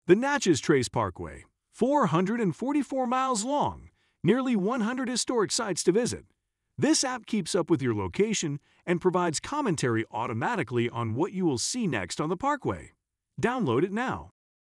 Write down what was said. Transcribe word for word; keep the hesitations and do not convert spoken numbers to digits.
The Natchez Trace Parkway, four hundred forty-four miles long, nearly one hundred historic sites to visit. This app keeps up with your location and provides commentary automatically on what you will see next on the Parkway. Download it now.